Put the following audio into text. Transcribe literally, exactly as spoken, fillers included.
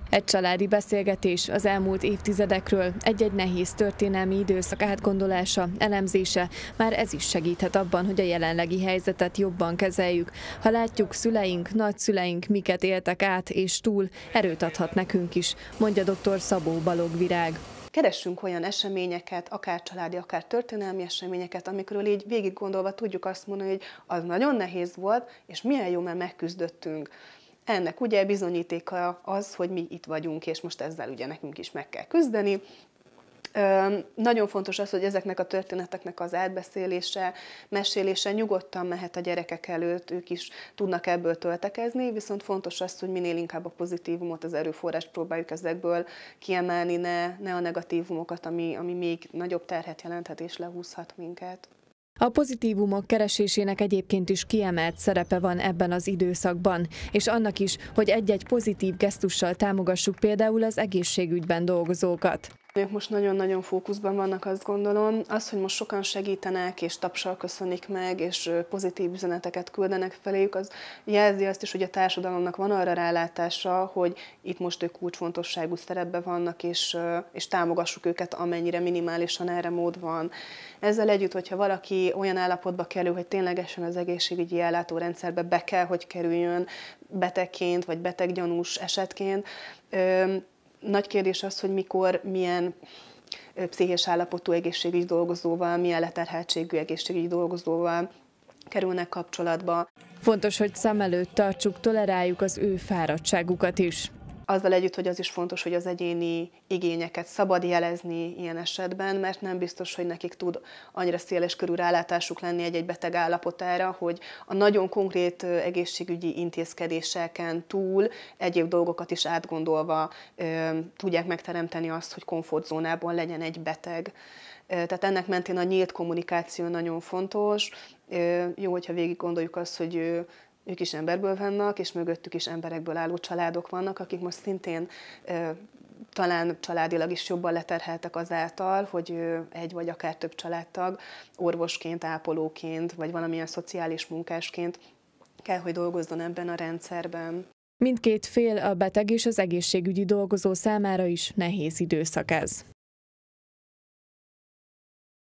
Egy családi beszélgetés az elmúlt évtizedekről, egy-egy nehéz történelmi időszak átgondolása, elemzése, már ez is segíthet abban, hogy a jelenlegi helyzetet jobban kezeljük. Ha látjuk, szüleink, nagyszüleink miket éltek át és túl, erőt adhat nekünk is, mondja dr. Szabó Balogh Virág. Keressünk olyan eseményeket, akár családi, akár történelmi eseményeket, amikről így végig gondolva tudjuk azt mondani, hogy az nagyon nehéz volt, és milyen jó, mert megküzdöttünk. Ennek ugye bizonyítéka az, hogy mi itt vagyunk, és most ezzel ugye nekünk is meg kell küzdeni. Ö, nagyon fontos az, hogy ezeknek a történeteknek az átbeszélése, mesélése nyugodtan mehet a gyerekek előtt, ők is tudnak ebből töltekezni, viszont fontos az, hogy minél inkább a pozitívumot, az erőforrást próbáljuk ezekből kiemelni, ne, ne a negatívumokat, ami, ami még nagyobb terhet jelenthet és lehúzhat minket. A pozitívumok keresésének egyébként is kiemelt szerepe van ebben az időszakban, és annak is, hogy egy-egy pozitív gesztussal támogassuk például az egészségügyben dolgozókat. Ők most nagyon-nagyon fókuszban vannak, azt gondolom. Az, hogy most sokan segítenek, és tapsal köszönik meg, és pozitív üzeneteket küldenek feléjük, az jelzi azt is, hogy a társadalomnak van arra rálátása, hogy itt most ők kulcsfontosságú szerepben vannak, és, és támogassuk őket, amennyire minimálisan erre mód van. Ezzel együtt, hogyha valaki olyan állapotba kerül, hogy ténylegesen az egészségügyi ellátórendszerbe be kell, hogy kerüljön betegként, vagy beteggyanús esetként, nagy kérdés az, hogy mikor, milyen pszichés állapotú egészségügyi dolgozóval, milyen leterheltségű egészségügyi dolgozóval kerülnek kapcsolatba. Fontos, hogy szem előtt tartsuk, toleráljuk az ő fáradtságukat is. Azzal együtt, hogy az is fontos, hogy az egyéni igényeket szabad jelezni ilyen esetben, mert nem biztos, hogy nekik tud annyira széles körű rálátásuk lenni egy-egy beteg állapotára, hogy a nagyon konkrét egészségügyi intézkedéseken túl egyéb dolgokat is átgondolva ö, tudják megteremteni azt, hogy komfortzónában legyen egy beteg. Tehát ennek mentén a nyílt kommunikáció nagyon fontos. Jó, hogyha végig gondoljuk azt, hogy ők is emberből vannak, és mögöttük is emberekből álló családok vannak, akik most szintén e, talán családilag is jobban leterheltek azáltal, hogy egy vagy akár több családtag orvosként, ápolóként, vagy valamilyen szociális munkásként kell, hogy dolgozzon ebben a rendszerben. Mindkét fél, a beteg és az egészségügyi dolgozó számára is nehéz időszak ez.